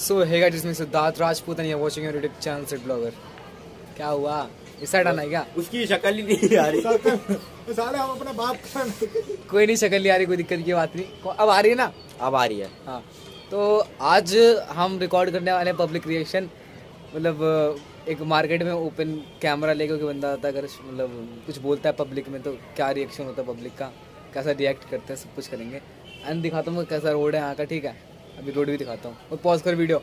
सो है गाइस, जिसमें Siddharth Rajput and you are watching your YouTube channel Sid blogger. क्या हुआ, इस साइड आना है क्या? उसकी शक्ल ही नहीं आ रही। साले हम अपने बाप का कोई नहीं, शक्ल नहीं आ रही, कोई दिक्कत की बात नहीं। अब आ रही है ना? अब आ रही है। हाँ, तो आज हम रिकॉर्ड करने वाले हैं पब्लिक रिएक्शन। मतलब एक मार्केट में ओपन कैमरा लेके कोई बंदा आता है, अगर मतलब कुछ बोलता है पब्लिक में तो क्या रिएक्शन होता है पब्लिक का, कैसा रिएक्ट करते हैं, सब कुछ करेंगे। एंड दिखाता हूँ कैसा रोड है यहाँ का, ठीक है? अभी रोड भी दिखाता हूँ और पॉज कर वीडियो।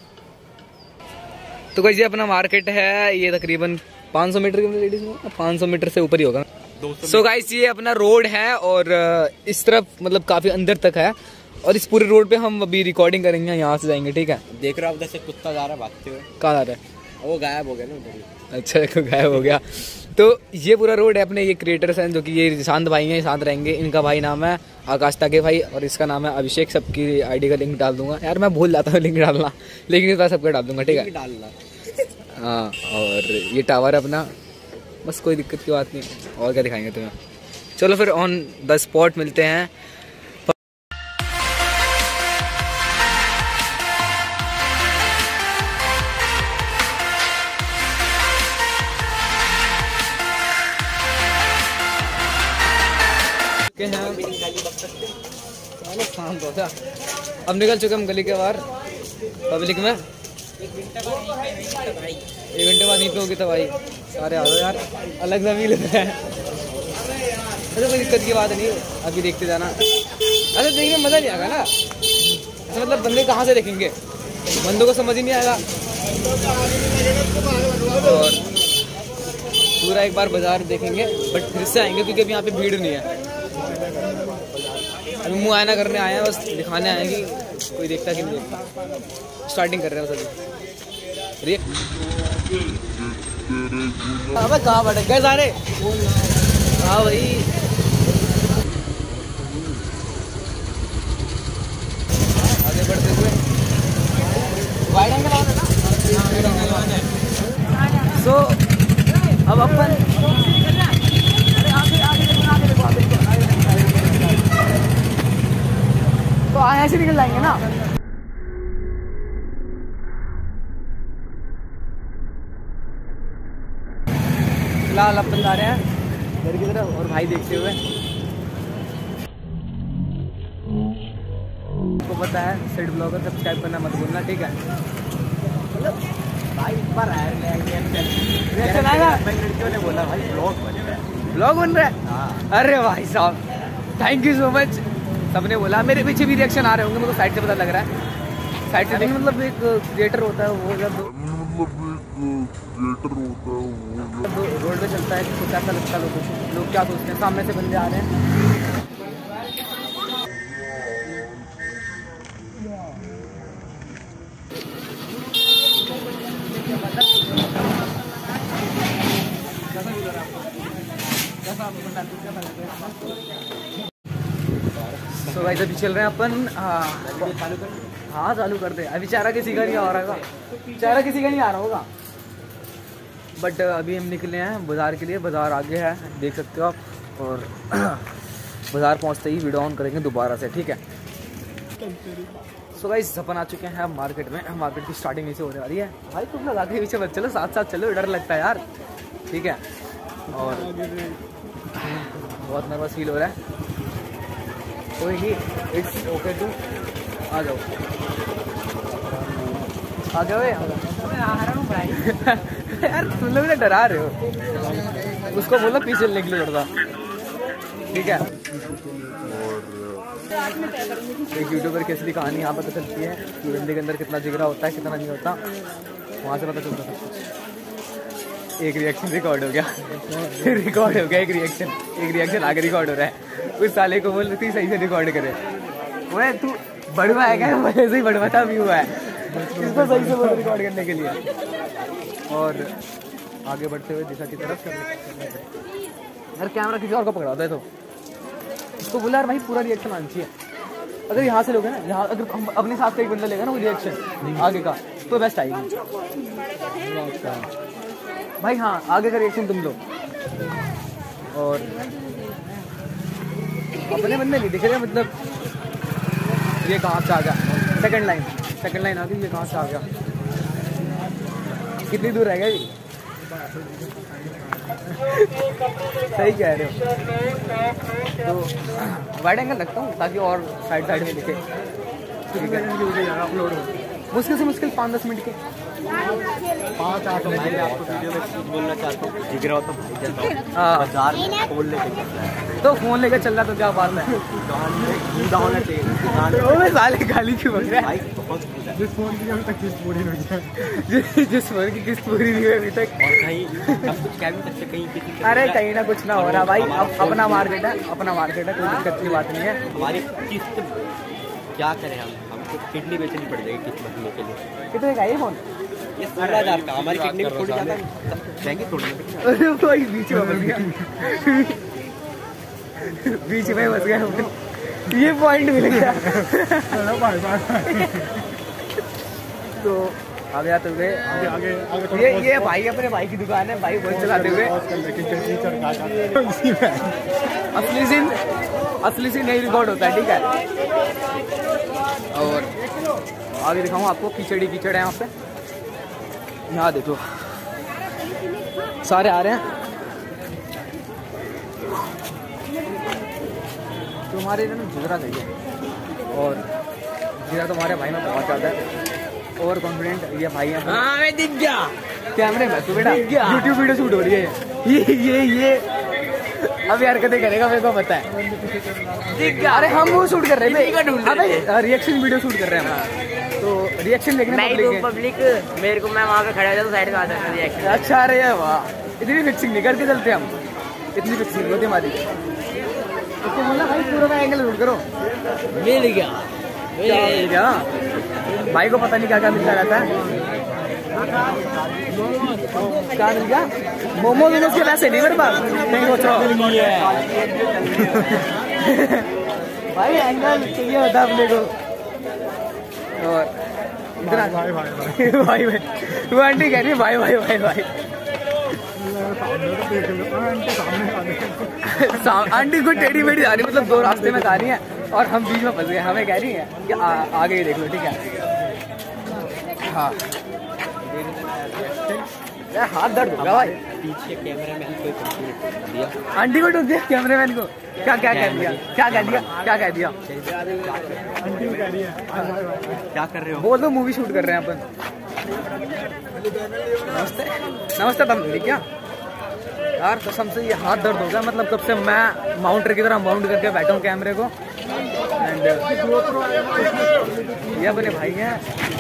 तो गाइस ये अपना मार्केट है, ये तकरीबन 500 मीटर की लेडीज में 500 मीटर से ऊपर ही होगा। सो गाइस ये अपना रोड है और इस तरफ मतलब काफी अंदर तक है और इस पूरे रोड पे हम अभी रिकॉर्डिंग करेंगे, यहाँ से जाएंगे, ठीक है? देख रहा हूँ उधर से कुत्ता जा रहा है भागते हुए। कहाँ जा रहा है? वो गायब हो गया ना उधर। अच्छा, देखो गायब हो गया। तो ये पूरा रोड है अपने, ये क्रिएटर्स हैं जो कि ये शांत भाई हैं, शांत रहेंगे। इनका भाई नाम है आकाश ताके भाई और इसका नाम है अभिषेक। सबकी आईडी का लिंक डाल दूंगा यार, मैं भूल जाता हूँ लिंक डालना, लेकिन इस बार सबका डाल दूंगा, ठीक है? डालना। हाँ, और ये टावर है अपना, बस कोई दिक्कत की बात नहीं। और क्या दिखाएंगे तुम्हें? चलो फिर ऑन द स्पॉट मिलते हैं। शांत हो जा, अब निकल चुके हम गली के बाहर पब्लिक में। 1 घंटे बाद नहीं पे होगी तो भाई सारे आ जाओ यार, अलग सा फील है। अच्छा कोई दिक्कत की बात नहीं, अभी देखते जाना। अच्छा देखने में मज़ा नहीं आएगा ना, अच्छा मतलब बंदे कहाँ से देखेंगे, बंदों को समझ ही नहीं आएगा। और पूरा एक बार बाजार देखेंगे बट फिर से आएंगे क्योंकि अभी यहाँ पे भीड़ नहीं है। अभी मुँह आयना करने आए हैं, बस दिखाने आए हैं कि कोई देखता कि नहीं देखता। स्टार्टिंग कर रहे हैं बस अभी। अबे कहाँ भटक गए सारे? हाँ भाई, आगे बढ़ते हुए वाइड एंगल आ रहा है ना। सो अब अपन तो ऐसे निकल जाएंगे ना। फिलहाल अपन जा रहे हैं घर की तरफ और भाई देखते हुए। आपको पता है सिड ब्लॉगर, सब्सक्राइब करना मत भूलना, ठीक है? भाई इस बार रिएक्शन आएगा। लड़कियों ने बोला भाई ब्लॉग बन रहा है। ब्लॉग बन रहा है? हाँ। अरे भाई साहब, थैंक यू सो मच। सबने बोला, मेरे पीछे भी रिएक्शन आ रहे होंगे, मेरे को साइड से पता लग रहा है। साइड से नहीं, मतलब एक क्रिएटर होता है वो, जब रोड पे चलता है तो कैसा लगता है, लोग क्या सोचते हैं, सामने से बंदे आ रहे हैं। तो भाई अभी चल रहे हैं अपन। हाँ चालू कर दे, अभी चारा किसी का नहीं आ रहा होगा, चारा किसी का नहीं आ रहा होगा। बट अभी हम निकले हैं बाज़ार के लिए, बाज़ार आगे है देख सकते हो आप। और बाज़ार पहुंचते ही वीडियो ऑन करेंगे दोबारा से, ठीक है? सो गाइस अपन आ चुके हैं मार्केट में। मार्केट की स्टार्टिंग नीचे होने वाली है। भाई तुम लगा के पीछे मत चलो, साथ साथ चलो, डर लगता है यार, ठीक है? और बहुत नर्वस फील हो रहा है। कोई नहीं, इट्स ओके टू आ जाओ, आ जाओ यार। तुम लोग ना डरा रहे हो, उसको बोलो पीछे निकले थोड़ा, ठीक है? एक यूट्यूबर की असली कहानी यहाँ पता चलती है कि बंदे के अंदर कितना जिगरा होता है, कितना नहीं होता, वहाँ से पता चलता सब कुछ। एक रिएक्शन रिकॉर्ड हो गया, रिकॉर्ड हो गया एक रिएक्शन आगे रिकॉर्ड हो रहा है। उस साले को बोल रही सही से रिकॉर्ड करे। वो तू बढ़वा है क्या? वैसे ही बढ़वा था भी हुआ है, इसको सही से बोल रिकॉर्ड करने के लिए। और आगे बढ़ते हुए दिशा की तरफ यार, कैमरा किसी और को पकड़ा दे तो इसको बोला यार भाई पूरा रिएक्शन आना चाहिए। अगर यहाँ से लोगे ना, यहाँ अगर हम अपने साथ से एक बंदा लेगा ना वो रिएक्शन आगे का, तो बेस्ट आएगी भाई। हाँ आगे का रिएक्शन तुम लो। और अपने बंदे नहीं दिख रहे, मतलब ये कहाँ से आ गया सेकंड लाइन। सेकंड लाइन आ गई, ये कहाँ से आ गया? कितनी दूर रह गया जी? सही कह रहे हो। तो वाइड एंगल रखता हूँ ताकि और साइड साइड में दिखे। ठीक है, अपलोड हो मुश्किल से मुश्किल 5-10 मिनट के 5-8 मैं आपको वीडियो में कुछ बोलना चाहता हूँ, जिगरा हो तो भाई चलता हूँ हाँ। बाजार में फोन लेके चल रहा है, तो फोन लेकर चल रहा तो क्या बात है? दुकान में गूदा होना चाहिए, दुकान में ओए साले गाली क्यों बक रहा है? भाई बहुत गूदा है। जिस फोन की अभी तक किस्त पूरी नहीं है। जिस फोन की किस्त पूरी नहीं हुई अभी तक। और कहीं अब कुछ कह भी सकते, कहीं किसी को अरे कहीं ना कुछ ना हो रहा भाई, अपना मार्केट है, अपना मार्केट है, कोई दिक्कत की बात नहीं है। हमारी किस्त क्या करें हमको किडनी बेचनी पड़ जाएगी किस्त भरने के लिए। कितने का ये फोन? ये 16,000 का, हमारी किडनी में थोड़ी ज़्यादा महंगी थोड़ी है। अरे भाई बीच में फंस गया, बीच में फंस गया फोन। ये पॉइंट मिल गया। तो आगे आते हुए आगे आगे आगे ये भाई अपने भाई की दुकान है, भाई फोन चलाते हुए असली सीन नहीं रिकॉर्ड होता है, ठीक है। और आगे दिखाऊँ आपको, कीचड़ ही कीचड़ है यहाँ पे। यहाँ देखो सारे आ रहे हैं। तो हमारे इधर जिगरा सही है, और जिगरा तो हमारे भाई में बहुत ज़्यादा है। ओवर कॉन्फिडेंट ये भाई है। हाँ मैं दिख गया कैमरे में तो बेटा यूट्यूब वीडियो शूट हो रही है। ये अभी हरकतें करेगा, मेरे को पता है। अरे हम वो शूट कर रहे थे, रिएक्शन वीडियो शूट कर रहे हैं हम। तो रिएक्शन देखने पब्लिक मेरे को, मैं वहाँ पे खड़ा था तो साइड में आ जाता रिएक्शन। अच्छा, अरे वाह, इतनी फिक्सिंग नहीं करके चलते हम, इतनी फिक्सिंग होती हमारी। उसको बोला भाई पूरा का एंगल शूट करो। मिल गया क्या भाई को पता नहीं क्या क्या मिलता रहता है। क्या मिल गया? मोमोज के पैसे नहीं मेरे पास, नहीं सोच रहा भाई, एंगल चाहिए होता अपने को। और इतना भाई भाई भाई भाई भाई वो आंटी कह रही है भाई भाई भाई भाई। आंटी को टेढ़ी बेढ़ी आ रही, मतलब दो रास्ते में आ रही है और हम बीच में फंस गए। हमें कह रही है कि आगे ही देख लो, ठीक है। हाँ यार हाथ दर्द होगा भाई। पीछे कैमरा मैन कोई कंप्लीट दिया, आंटी को टोक दिया कैमरामैन को। क्या क्या कह दिया? क्या कह दिया? क्या कह दिया? आंटी कह रही है क्या कर रहे हो? बोल दो मूवी शूट कर रहे हैं अपन। नमस्ते नमस्ते। तुम क्या यार, कसम से ये हाथ दर्द हो गया, मतलब कब से मैं माउंटर की तरह माउंट करके बैठा हूँ कैमरे को। एंड ये अपने भाई हैं,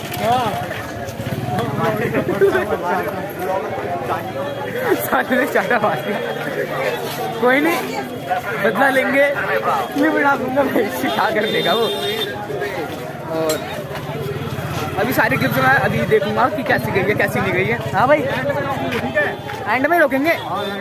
साले ने चाटा मार दिया। कोई नहीं, बदला लेंगे, ये बना दूंगा भाई, सिखा कर देगा वो। और अभी सारी क्लिप्स मैं अभी देखूंगा कि कैसी गई है कैसी नहीं गई है। हाँ भाई, एंड में रोकेंगे।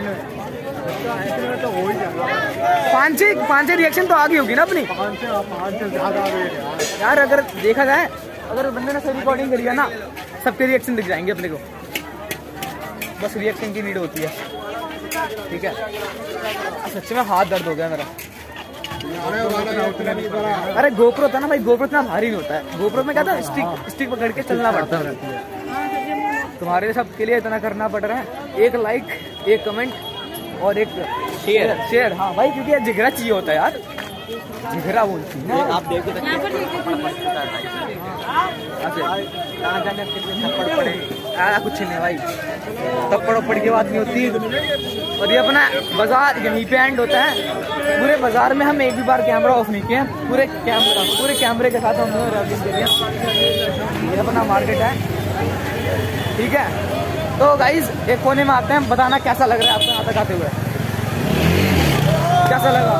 5-6 रिएक्शन तो आ गई होगी ना अपनी 5 से ज़्यादा यार। अगर देखा जाए, अगर बंदे ने सही रिकॉर्डिंग करी है ना, सबके रिएक्शन दिख जाएंगे अपने को। बस रिएक्शन की नीड होती है, ठीक है। सच में हाथ दर्द हो गया मेरा। अरे गोप्रो था ना भाई, गोप्रो इतना भारी नहीं होता है। गोप्रो में क्या था, स्टिक पकड़ के चलना पड़ता है। तुम्हारे सब के लिए इतना करना पड़ रहा है। एक लाइक, एक कमेंट और एक शेयर। हाँ भाई, क्योंकि यार जिगरा चाहिए होता है यार, जिगरा बोलती है। आप देखो कुछ नहीं भाई, थप्पड़ की बात नहीं होती। और ये अपना बाजार यहीं पे एंड होता है। पूरे बाजार में हम एक भी बार कैमरा ऑफ नहीं किए, पूरे कैमरे के साथ हम लोग रैपिंग कर रहे हैं। ये अपना मार्केट है, ठीक है। तो गाइज एक कोने में आते हैं, बताना कैसा लग रहा है आपको यहाँ तक आते हुए, कैसा लगा?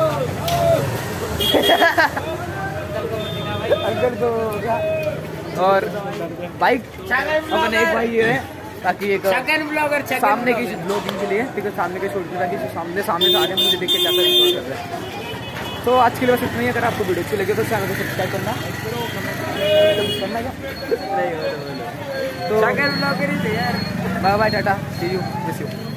अंकल को क्या? और बाइक अपने एक भाई ये है, ताकि एक सामने की ब्लॉगिंग के लिए, ठीक है, सामने के शूट ताकि सामने से आगे मुझे देख के कैसा रिकॉर्ड कर रहे हैं। तो आज के लिए बस इतना ही। अगर आपको वीडियो अच्छी लगे तो चैनल को सब्सक्राइब करना क्या? तो bye bye, tata, see you, miss you.